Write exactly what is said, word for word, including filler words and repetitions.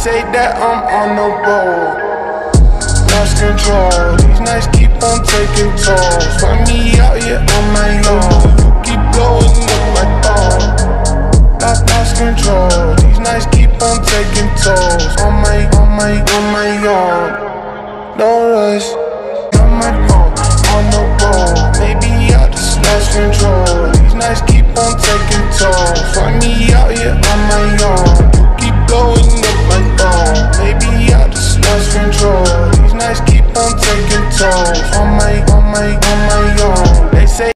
say that I'm on the road, lost control. These nights keep on taking tolls. Find me out here on my own. You keep blowing up my phone. Lost, lost control. These nights keep on taking tolls. On my, on my, on my own. No rush. On my phone, on the road. Maybe I just lost control. These nights keep on taking tolls. Find me out here on my own. You keep blowing up my phone. Maybe I just lost control. These nights keep on taking tolls. On my, on my, on my own. They say